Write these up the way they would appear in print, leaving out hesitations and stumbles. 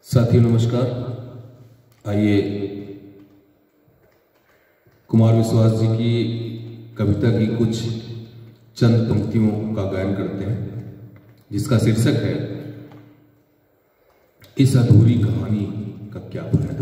साथियों नमस्कार। आइए कुमार विश्वास जी की कविता की कुछ चंद पंक्तियों का गायन करते हैं, जिसका शीर्षक है इस अधूरी कहानी का क्या फायदा।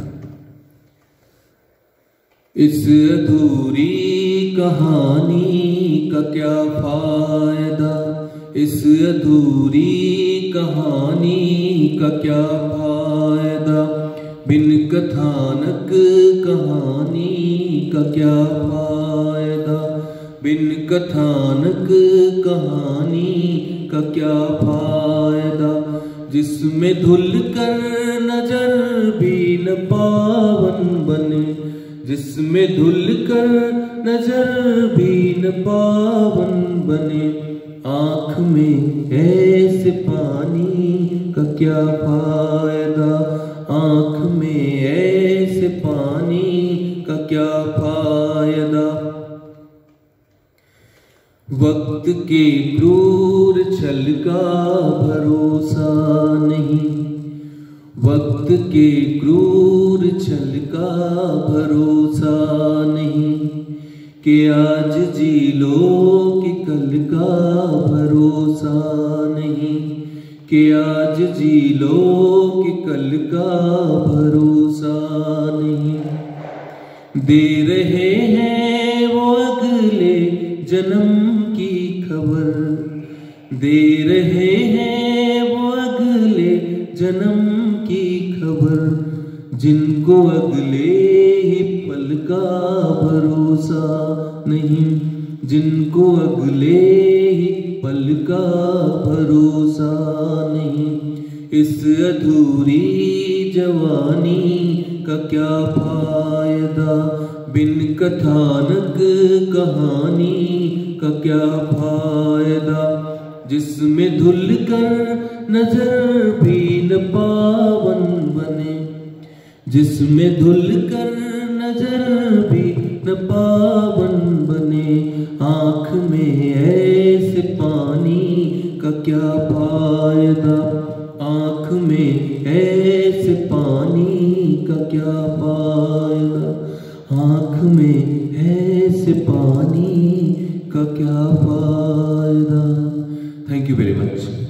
इस अधूरी कहानी का क्या फायदा, इस अधूरी कहानी का क्या फायदा, बिन कथानक कहानी का क्या फायदा, बिन कथानक कहानी का क्या फायदा, जिसमें धुल कर नजर भी न पावन बने, जिसमें धुल कर नजर भी न पावन बने, आँख में ऐसे पानी का क्या फायदा, आँख में ऐसे पानी का क्या फायदा। वक्त के क्रूर छल का भरोसा नहीं, वक्त के क्रूर छल का भरोसा नहीं, कि आज जी लो कि कल का भरोसा नहीं, कि आज जी लो कि कल का भरोसा नहीं। दे रहे हैं वो अगले जन्म की खबर, दे रहे हैं वो अगले जन्म की खबर, जिनको अगले ही पल का भरोसा नहीं, जिनको अगले ही पल का भरोसा नहीं। इस अधूरी जवानी का क्या फायदा, बिन कथानक कहानी का क्या फायदा, जिसमें धुल कर नजर भी न पावन बने, जिसमें धुल कर नजर भी न पावन बने, आँख में ऐसे पानी का क्या फायदा, आँख में ऐसे पानी का क्या फायदा, आँख में ऐसे पानी का क्या फायदा। Thank you very much.